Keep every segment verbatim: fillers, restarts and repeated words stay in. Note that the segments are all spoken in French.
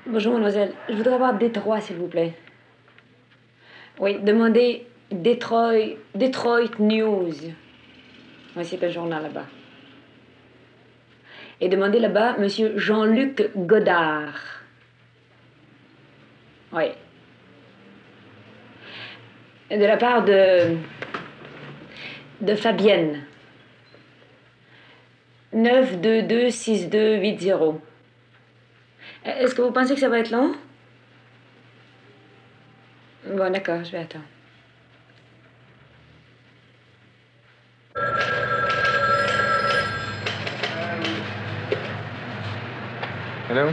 Bonjour, mademoiselle. Je voudrais avoir Détroit, s'il vous plaît. Oui, demandez Detroit, Detroit News. Oui, c'est un journal là-bas. Et demandez là-bas Monsieur Jean-Luc Godard. Oui. De la part de... de Fabienne. neuf deux deux six deux huit zéro. Est-ce que vous pensez que ça va être long? Bon, d'accord, je vais attendre. Hello?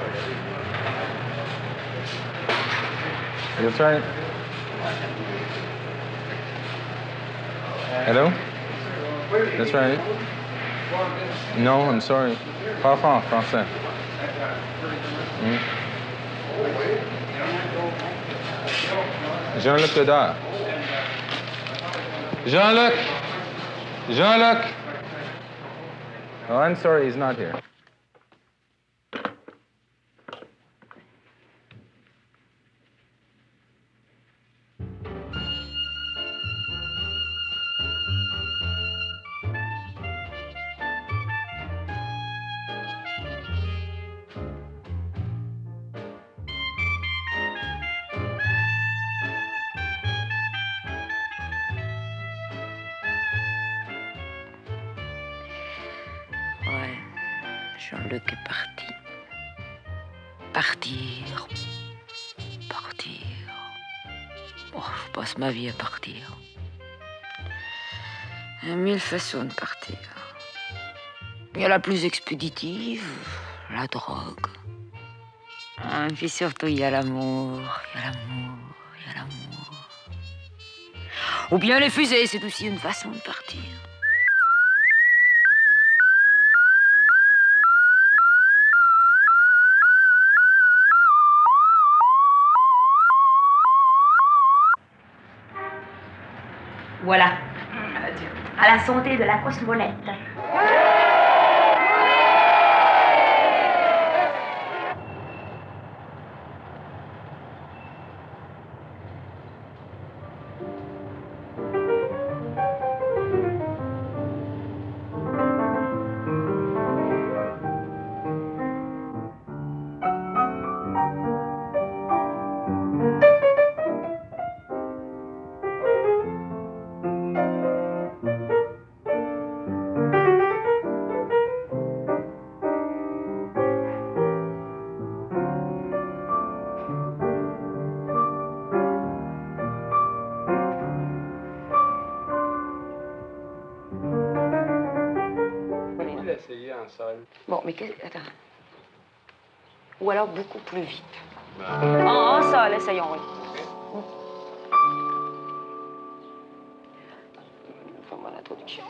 That's right. Hello? That's right. No, I'm sorry. Parle fort, français. Mm. Jean-Luc Godard. Jean-Luc! Jean-Luc! Oh, I'm sorry, he's not here. Ouais, Jean-Luc est parti. Partir. Partir. Oh, je passe ma vie à partir. Il y a mille façons de partir. Il y a la plus expéditive, la drogue. Et puis surtout, il y a l'amour, il y a l'amour, il y a l'amour. Ou bien les fusées, c'est aussi une façon de partir. Voilà. À la santé de la cosmonette. Bon, mais qu'est-ce... Attends. Ou alors beaucoup plus vite. Ben... En, en sol, essayons, oui. Okay. Fais-moi l'introduction.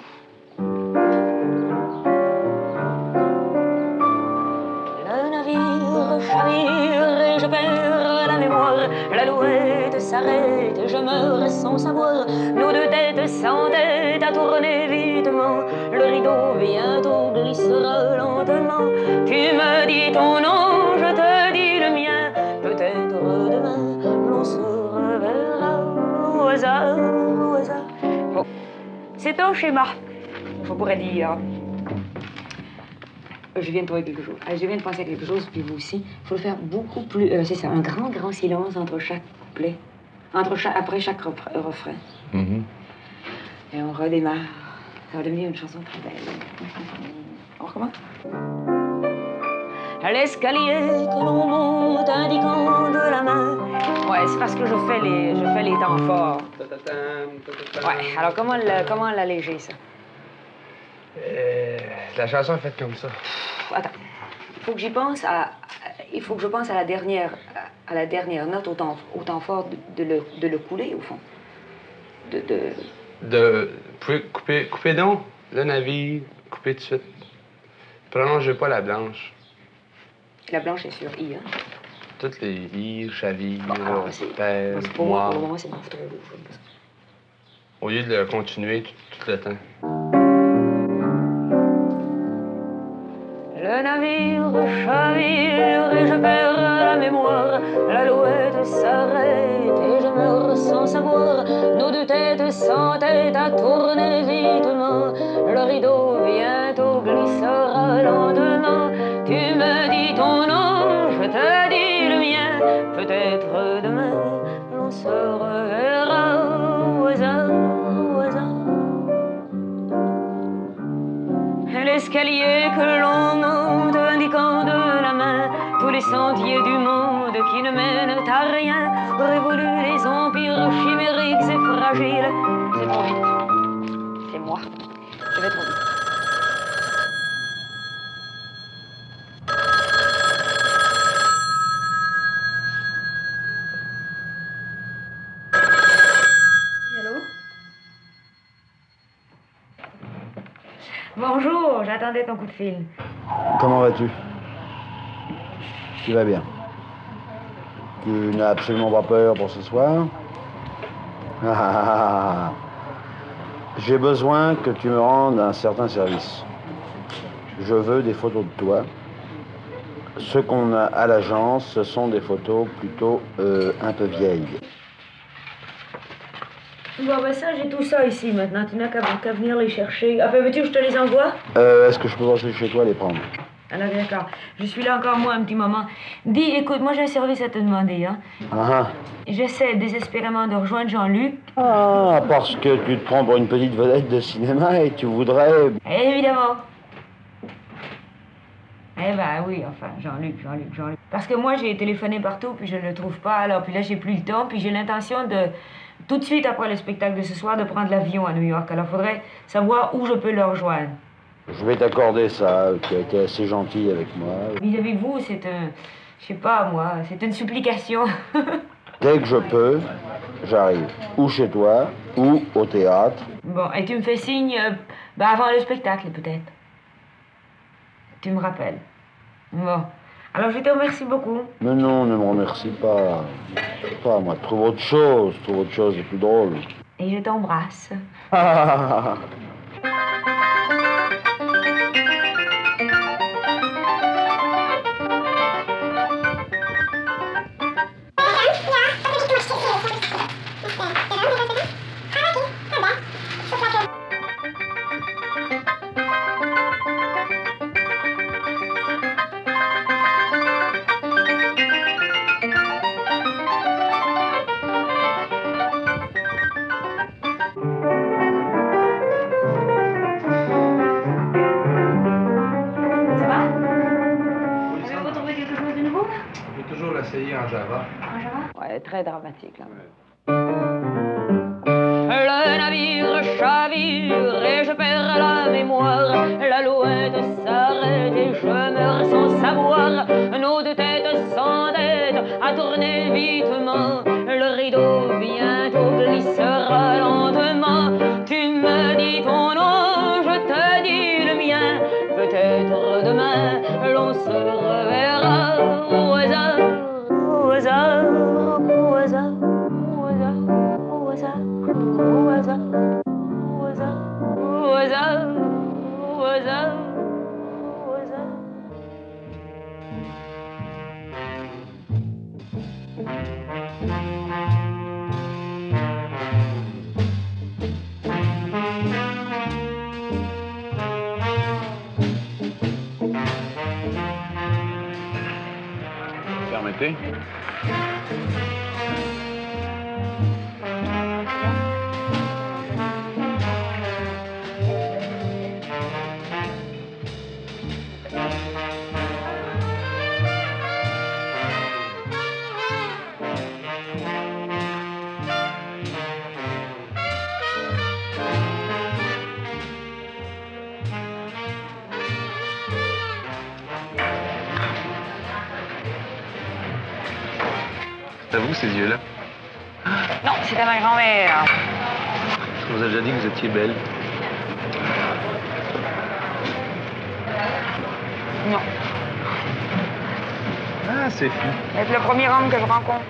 Le navire chavire et je perds la mémoire. L'alouette s'arrête et je meurs sans savoir. Nos deux têtes s'entêtent à tourner vitement. Le rideau bientôt glissera lentement. Tu me dis ton nom, je te dis le mien. Peut-être demain, l'on se reverra au hasard, au hasard. Bon, c'est un schéma. Je pourrais dire... Je viens de trouver quelque chose. Je viens de penser à quelque chose, puis vous aussi. Il faut le faire beaucoup plus... Euh, c'est ça, un grand, grand silence entre chaque couplet. Entre chaque, après chaque refrain. refrain. Mm-hmm. Et on redémarre. Ça va devenir une chanson très belle. On recommence? À l'escalier que l'on monte indiquant de la main. Ouais, c'est parce que je fais les, je fais les temps forts. Ouais, alors comment, le, comment l'alléger, ça? Euh, la chanson est faite comme ça. Attends, il faut que j'y pense à... Il faut que je pense à la dernière, à la dernière note au temps, au temps fort de, de, le, de le couler, au fond. De... de... De... Pouvez couper, couper donc le navire, couper tout de suite. Prolongez pas la blanche. La blanche est sur I, hein? Toutes les I, chavire, bon, père, moi. Pour le moment, c'est bon, trop beau. Au lieu de le continuer tout, tout le temps. Le navire chavire et je perds la mémoire. L'alouette s'arrête et je meurs sans savoir. Nos deux têtes s'entêtent à tourner vitement. Le rideau bientôt glissera lentement. Tu me dis ton nom, je te dis le mien. Peut-être demain, l'on se reverra au hasard, au hasard. L'escalier que l'on monte, indiquant de la main tous les sentiers du monde qui ne mènent à rien, révolue les empires chimériques et fragiles. C'est trop vite. C'est moi. Je vais trop vite. Allô? Bonjour, j'attendais ton coup de fil. Comment vas-tu? Tu vas bien. Tu n'as absolument pas peur pour ce soir? Ah, ah, ah, ah. J'ai besoin que tu me rendes un certain service. Je veux des photos de toi. Ce qu'on a à l'agence, ce sont des photos plutôt euh, un peu vieilles. Bon, ben ça, j'ai tout ça ici maintenant. Tu n'as qu'à qu'à venir les chercher. Enfin, veux-tu que je te les envoie? Euh, Est-ce que je peux passer chez toi les prendre? Alors, d'accord. Je suis là encore, moi, un petit moment. Dis, écoute, moi, j'ai un service à te demander, hein. Ah, J'essaie désespérément de rejoindre Jean-Luc. ah, parce que tu te prends pour une petite vedette de cinéma et tu voudrais... Évidemment. Eh ben oui, enfin, Jean-Luc, Jean-Luc, Jean-Luc. Parce que moi, j'ai téléphoné partout, puis je ne le trouve pas. Alors, puis là, j'ai plus le temps, puis j'ai l'intention de, tout de suite après le spectacle de ce soir, de prendre l'avion à New York. Alors, il faudrait savoir où je peux le rejoindre. Je vais t'accorder ça, tu as été assez gentil avec moi. Vis-à-vis de vous, c'est un... Je sais pas, moi, c'est une supplication. Dès que je peux, j'arrive. Ou chez toi, ou au théâtre. Bon, et tu me fais signe, euh, ben avant le spectacle, peut-être. Tu me rappelles. Bon. Alors, je te remercie beaucoup. Mais non, ne me remercie pas. Je sais pas, moi, trouve autre chose, trouve autre chose de plus drôle. Et je t'embrasse. En Java. En Java? Ouais, très dramatique, là. Ouais. Le navire chavire et je perds la mémoire. L'alouette s'arrête et je meurs sans savoir. Nos deux têtes s'endettent à tourner vitement. Le rideau bientôt glissera lentement. Tu me dis ton nom, je te dis le mien. Peut-être demain l'on se reverra au hasard. Au hasard, au hasard, au hasard, au hasard, au hasard, au hasard, au hasard, au hasard, au hasard. Permettez. C'est à vous, ces yeux-là? Non, c'est à ma grand-mère. On vous a déjà dit que vous étiez belle. Non. Ah, c'est fou. C'est le premier homme que je rencontre.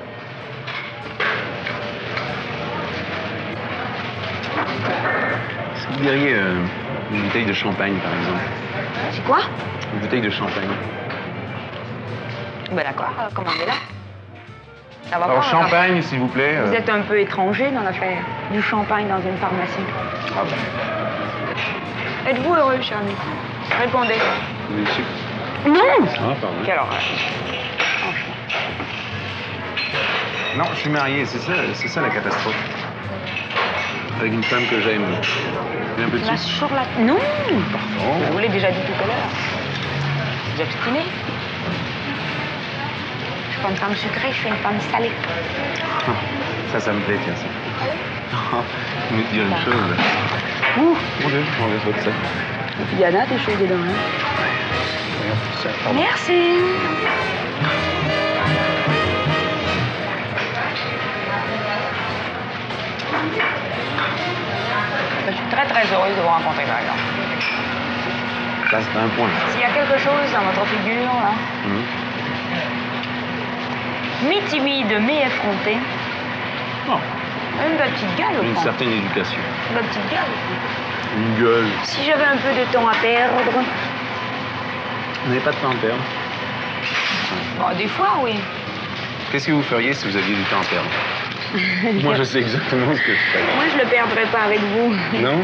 Est-ce que vous diriez euh, une bouteille de champagne, par exemple? C'est quoi? Une bouteille de champagne. Ben d'accord, alors commandez-la. Ça va Alors, pas, champagne, s'il vous plaît. Vous euh. êtes un peu étranger dans l'affaire. Du champagne dans une pharmacie. Ah ben, Êtes-vous heureux, cher ami? Répondez. oui, c'est- Non! Ah, pardon. Quelle horreur. Franchement. Non, je suis marié, c'est ça, c'est ça la catastrophe. Avec une femme que j'aime. Et un petit. La chourlate. Non! Oh. Je vous l'ai déjà dit tout à l'heure. Vous obstinez. Je suis pas une femme sucrée, je suis une femme salée. Ça, ça me plaît, tiens, ça. Vous me dire une chose. Ouh! Mon Dieu, on laisse votre sac. Il y en a des choses dedans, hein? Regarde, ça, pardon. Merci! Je suis très très heureuse de vous rencontrer, par exemple. Là, c'est un point. S'il y a quelque chose dans votre figure, là, Hum. mi-timide, mi-effrontée, Non, une belle petite gueule, au une fond. certaine éducation. Une belle petite gueule. Une gueule. Si j'avais un peu de temps à perdre, Vous n'avez pas de temps à perdre. bon, des fois, oui. Qu'est-ce que vous feriez si vous aviez du temps à perdre? Moi, je sais exactement ce que je ferais. Moi, je le perdrais pas avec vous. Non?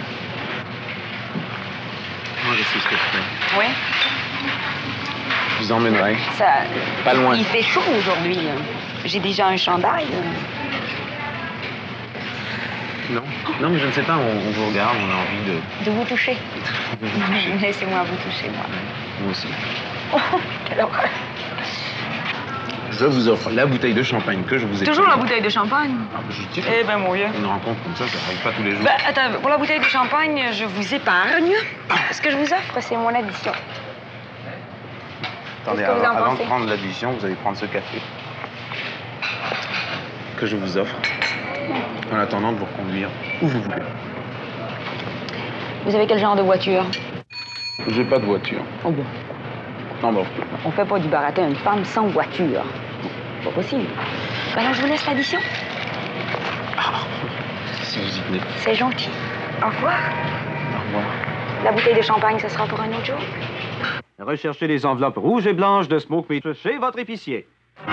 Moi, je sais ce que je ferais. Oui. Je vous emmènerai. Ça, Pas loin. Il fait chaud aujourd'hui. là. J'ai déjà un chandail. là. Non? Non, mais je ne sais pas, on, on vous regarde, on a envie de... De vous toucher. de vous toucher. Laissez-moi vous toucher, moi. Moi aussi. Oh, quelle horreur. Je vous offre la bouteille de champagne que je vous ai Toujours la prise. bouteille de champagne. Ah, bah, je dirais. Eh ben, mon vieux. Une rencontre comme ça, ça n'arrive pas tous les jours. Ben, attends, pour la bouteille de champagne, je vous épargne. Ce que je vous offre, c'est mon addition. Attendez, qu'est-ce que vous avant, en avant pensez? de prendre l'addition, vous allez prendre ce café que je vous offre en attendant de vous reconduire où vous voulez. Vous avez quel genre de voiture? J'ai pas de voiture. Oh bon. Non, bon. On fait pas du baratin à une femme sans voiture. Pas possible. Ben alors, je vous laisse l'addition. Si vous y tenez. C'est gentil. Au revoir. Au revoir. La bouteille de champagne, ce sera pour un autre jour. Recherchez les enveloppes rouges et blanches de Smoke Meat chez votre épicier.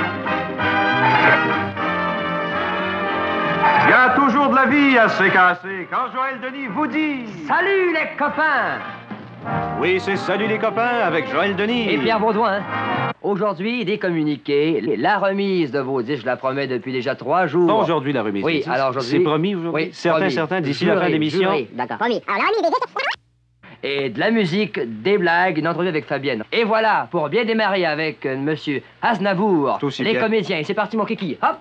Il y a toujours de la vie à C K C quand Joël Denis vous dit... Salut les copains! Oui, c'est Salut les copains avec Joël Denis. Et Pierre Baudouin. Aujourd'hui, des communiqués. La remise de vos disques, je la promets depuis déjà trois jours. Pas aujourd'hui la remise. Oui, des disques. alors aujourd'hui- C'est promis aujourd'hui? Oui, certains, promis. certains, d'ici la fin de Juré, l'émission. juré. D'accord. Et de la musique, des blagues, une entrevue avec Fabienne. Et voilà, pour bien démarrer avec euh, Monsieur Aznavour, Tout aussi les bien. comédiens. C'est parti, mon kiki. Hop!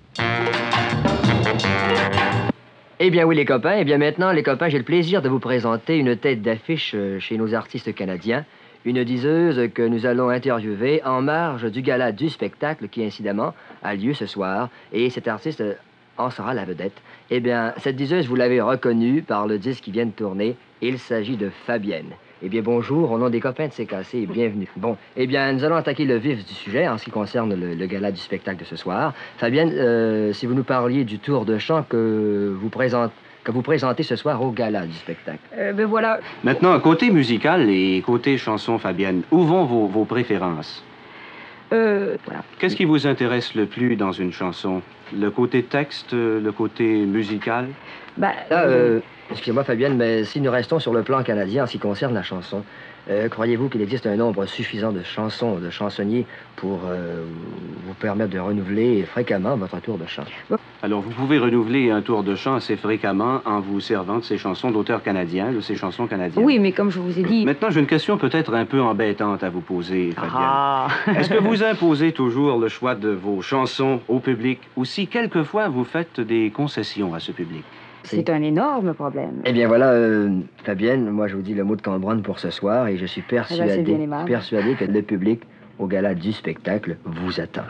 Eh bien oui, les copains. Eh bien maintenant, les copains, j'ai le plaisir de vous présenter une tête d'affiche euh, chez nos artistes canadiens. Une diseuse que nous allons interviewer en marge du gala du spectacle qui, incidemment, a lieu ce soir. Et cet artiste euh, en sera la vedette. Eh bien, cette diseuse, vous l'avez reconnue par le disque qui vient de tourner. Il s'agit de Fabienne. Eh bien, bonjour, au nom des copains de C K C, et bienvenue. Bon, eh bien, nous allons attaquer le vif du sujet en ce qui concerne le, le gala du spectacle de ce soir. Fabienne, euh, si vous nous parliez du tour de chant que vous, présente, que vous présentez ce soir au gala du spectacle. Euh, ben voilà. Maintenant, côté musical et côté chanson, Fabienne, où vont vos, vos préférences? Euh, voilà. Qu'est-ce qui vous intéresse le plus dans une chanson? Le côté texte, le côté musical? Ben, Là, euh, excusez-moi, Fabienne, mais si nous restons sur le plan canadien en ce qui concerne la chanson, euh, croyez-vous qu'il existe un nombre suffisant de chansons, de chansonniers pour euh, vous permettre de renouveler fréquemment votre tour de chant? Alors, vous pouvez renouveler un tour de chant assez fréquemment en vous servant de ces chansons d'auteurs canadiens, de ces chansons canadiennes. oui, mais comme je vous ai dit... Maintenant, j'ai une question peut-être un peu embêtante à vous poser, Fabienne. Ah! Est-ce que vous imposez toujours le choix de vos chansons au public ou si quelquefois vous faites des concessions à ce public? C'est un énorme problème. Eh bien voilà, euh, Fabienne, moi je vous dis le mot de Cambronne pour ce soir et je suis persuadé, c'est bien aimable. persuadé que le public au gala du spectacle vous attend.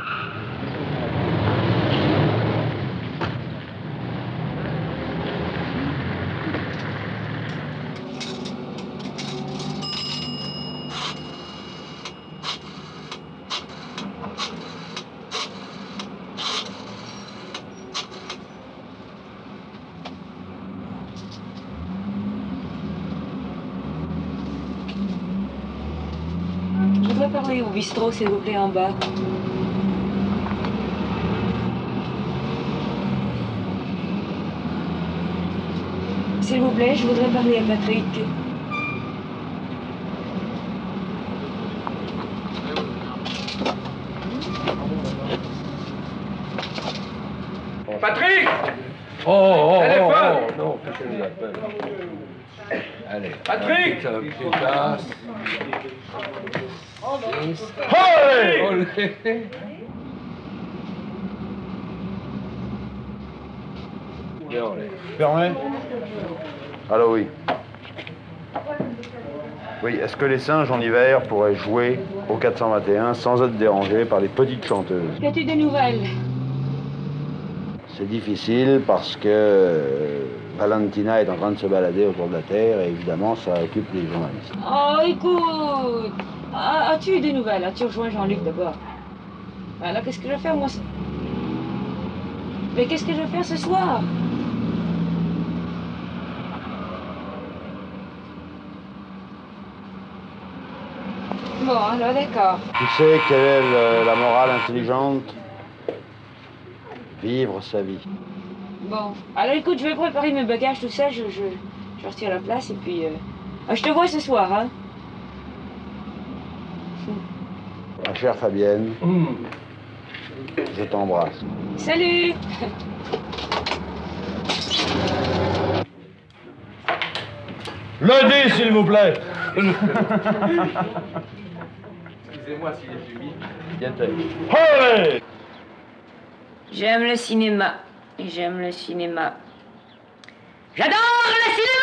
Je voudrais faire entrer au bistrot, s'il vous plaît, en bas. S'il vous plaît, je voudrais parler à Patrick. Patrick! Oh, oh, Téléphone! oh, oh, non, personne ne l'appelle. Allez. Patrick! Un petit tasse. Hey! Olé! Bien, olé. Fermé. Allô, oui. Oui, est-ce que les singes en hiver pourraient jouer au quatre cent vingt et un sans être dérangés par les petites chanteuses? Qu'as-tu des nouvelles? C'est difficile parce que euh, Valentina est en train de se balader autour de la Terre et évidemment ça occupe les journalistes. Oh, écoute! Ah, as-tu eu des nouvelles? As-tu rejoint Jean-Luc d'abord? Alors, qu'est-ce que je vais faire, moi? Mais qu'est-ce que je vais faire ce soir? Bon, alors d'accord. Tu sais quelle est le- la morale intelligente? Vivre sa vie. Bon, alors écoute, je vais préparer mes bagages, tout ça, je, je, je retire la place et puis... Euh... ah, je te vois ce soir, hein? Ma chère Fabienne, je t'embrasse. Salut! Le dé, s'il vous plaît. Excusez-moi s'il est humide. Allez! J'aime le cinéma. J'aime le cinéma. J'adore le cinéma!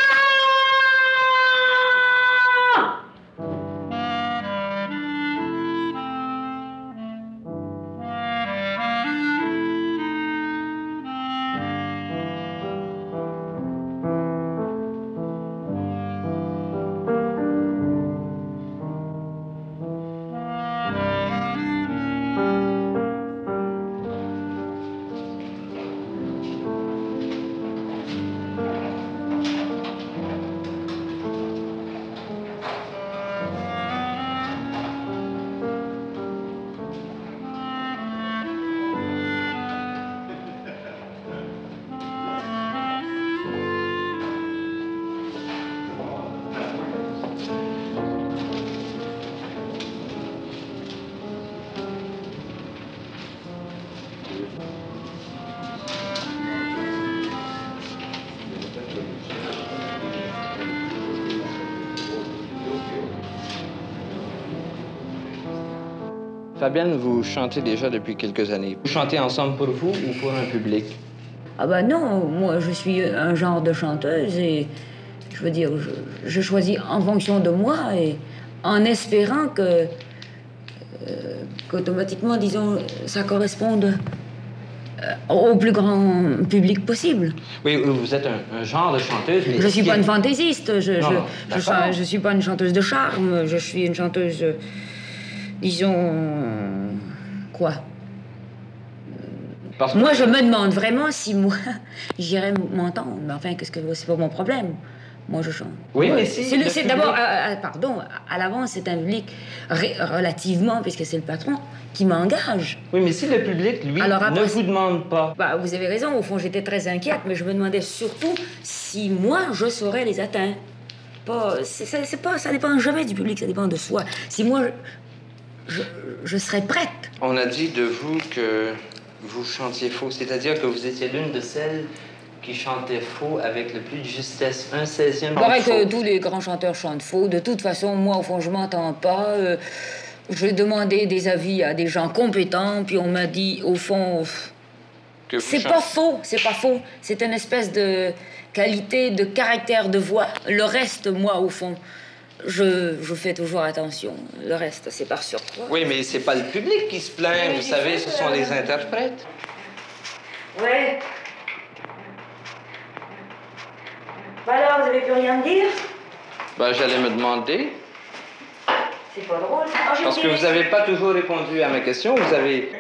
Fabienne, vous chantez déjà depuis quelques années. Vous chantez ensemble pour vous ou pour un public? Ah bah non, moi je suis un genre de chanteuse et je veux dire, je, je choisis en fonction de moi et en espérant que euh, qu'automatiquement, disons, ça corresponde euh, au plus grand public possible. Oui, vous êtes un, un genre de chanteuse, mais... Je suis pas une fantaisiste, je, Non, je, non, je, je, je suis pas une chanteuse de charme, je suis une chanteuse, euh, disons, quoi? Parce que... Moi, je me demande vraiment si moi, j'irais m'entendre. Mais enfin, qu'est-ce que c'est pas mon problème. Moi, je chante. Oui, ouais. mais si... C'est le public... d'abord, euh, pardon, à l'avance, c'est un public relativement, puisque c'est le patron, qui m'engage. Oui, mais si le public, lui, alors, après, ne vous demande pas... Bah, vous avez raison, au fond, j'étais très inquiète, mais je me demandais surtout si moi, je saurais les atteindre. Pas, c'est, c'est pas, ça dépend jamais du public, ça dépend de soi. Si moi, je, je, je serais prête. On a dit de vous que vous chantiez faux, c'est-à-dire que vous étiez l'une de celles qui chantait faux avec le plus de justesse, un seizième. Il paraît que tous les grands chanteurs chantent faux. De toute façon, moi, au fond, je m'entends pas. Euh, j'ai demandé des avis à des gens compétents, puis on m'a dit, au fond, c'est pas faux, c'est pas faux. C'est une espèce de qualité, de caractère de voix. Le reste, moi, au fond, je, je fais toujours attention. Le reste, c'est par surcroît. Oui, mais c'est pas le public qui se plaint, oui, vous savez, ce sont les interprètes. Ouais. Alors, vous avez plus rien à me dire? Ben, j'allais me demander. C'est pas drôle, ça. Oh, parce que vous n'avez pas toujours répondu à ma question, vous avez...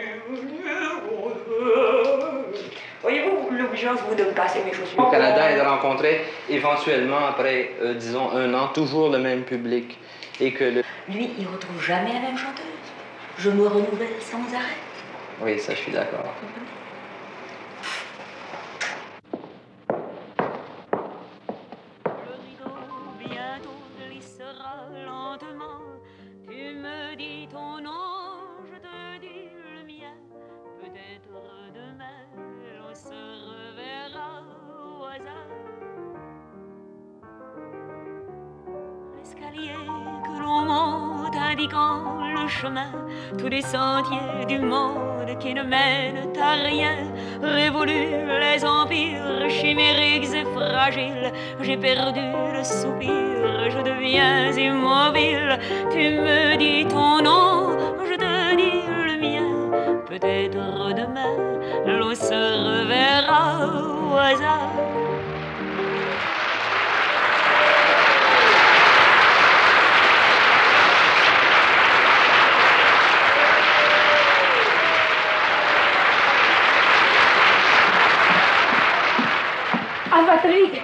Voyez-vous, l'obligeance vous de me casser mes chaussures. Au Canada, et de rencontrer éventuellement, après, euh, disons, un an, toujours le même public. Et que le... Lui, il retrouve jamais la même chanteuse. je me renouvelle sans arrêt. Oui, ça, je suis d'accord. Le rideau bientôt glissera lentement. Tu me dis ton nom, je te dis le mien. Peut-être demain, on se reverra au hasard. L'escalier que l'on monte indiquant le chemin, tous les sentiers du monde qui ne mènent à rien, révolus les empires chimériques et fragiles. J'ai perdu le soupir, je deviens immobile. Tu me dis ton nom, je te dis le mien. Peut-être demain, l'on se reverra au hasard. Ah, Patrick!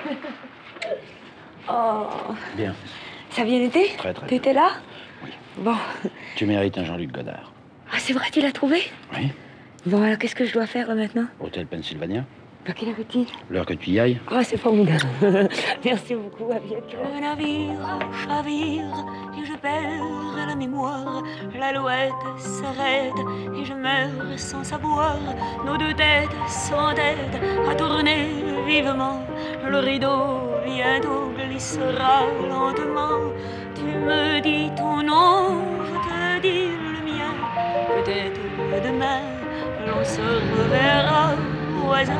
Oh, Bien. ça a bien été? Très, très T'étais là? Oui. Bon. Tu mérites un Jean-Luc Godard. Ah, c'est vrai, tu l'as trouvé? Oui. Bon, alors qu'est-ce que je dois faire là maintenant? Hôtel Pennsylvania. À quelle heure est-il? L'heure que tu y ailles. Ah, c'est formidable. Merci beaucoup, à bientôt. Le navire chavire et je perds la mémoire. L'alouette s'arrête et je meurs sans savoir. Nos deux têtes s'entêtent à tourner vivement. Le rideau bientôt glissera lentement. Tu me dis ton nom, je te dis le mien. Peut-être demain, l'on se reverra au hasard.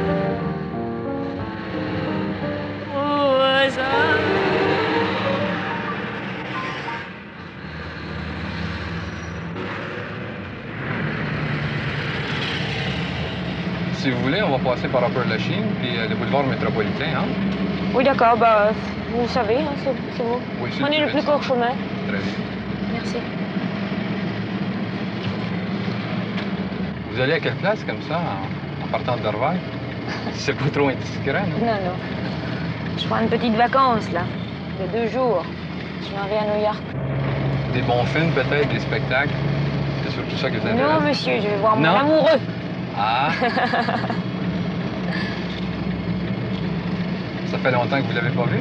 Au hasard. Si vous voulez, on va passer par Upper Lachine, puis euh, le boulevard métropolitain, hein? Oui, d'accord, bah, vous savez, hein, c'est c'est bon. Oui, c'est Prenez le plus court chemin. Très bien. Merci. Vous allez à quelle place comme ça, en, en partant de Dorval? C'est pas trop indiscret, non? Non, non. Je prends une petite vacance, là, de deux jours. Je m'en vais à New York. Des bons films, peut-être, des spectacles. C'est surtout ça que vous avez. Non, monsieur, je vais voir Non. mon amoureux. Ah! Ça fait longtemps que vous l'avez pas vu?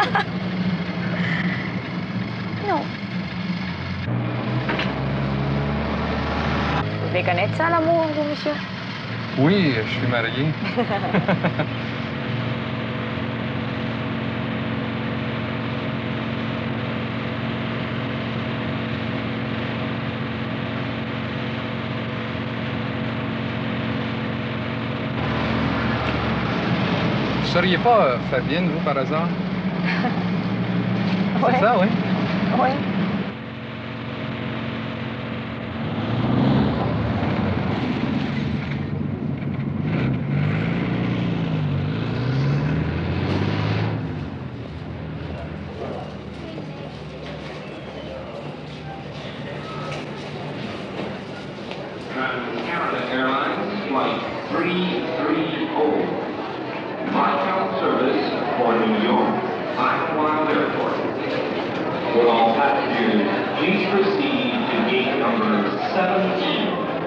Non. Vous devez connaître ça, l'amour, vous, monsieur? Oui, je suis marié. Vous seriez pas euh, Fabienne, vous, par hasard? Ouais. C'est ça, oui? Oui. Canada Airlines Flight three three zero. Mytown service for New York, Idlewild Airport. For all passengers, please proceed to gate number seventeen.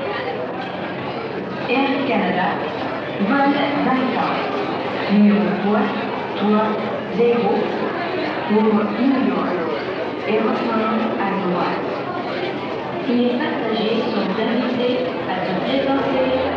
Air Canada, vol vingt-quatre, numéro trois trois zéro pour New York et retourne à droite. Les passagers sont invités à se présenter.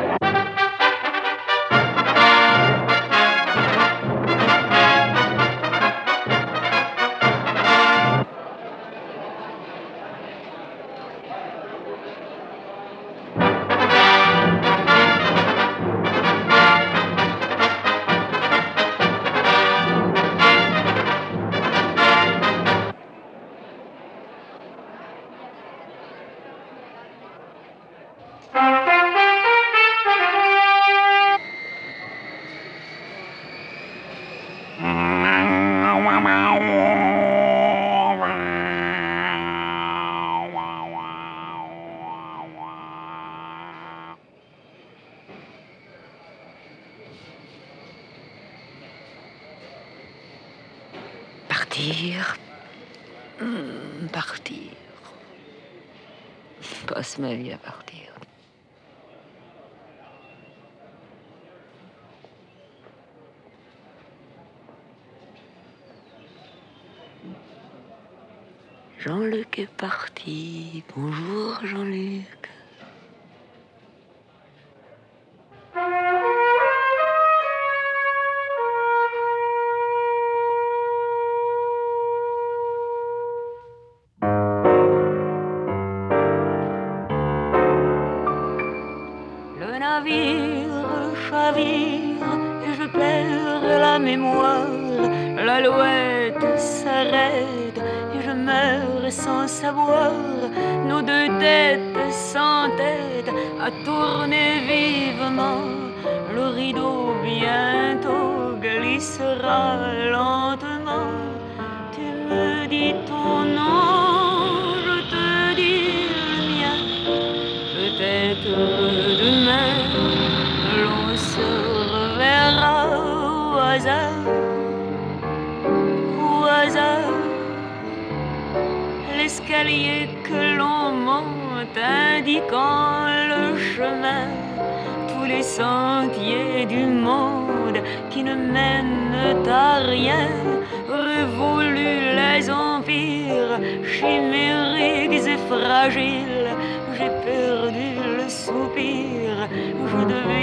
Partir. Hmm, partir. passe ma vie à partir. Jean-Luc est parti. Bonjour, Jean-Luc. Le navire chavire et je perds la mémoire. L'alouette s'arrête et je meurs sans savoir. Nos deux têtes s'entêtent à tourner vivement. Le rideau bientôt glissera lentement. Tu me dis ton nom, je te dis le mien. Peut-être demain l'on se reverra au hasard. Au hasard, l'escalier que l'on monte indiquant le chemin, tous les sentiers du monde qui ne mènent à rien, révolus les empires, chimériques et fragiles, j'ai perdu le soupir, je devais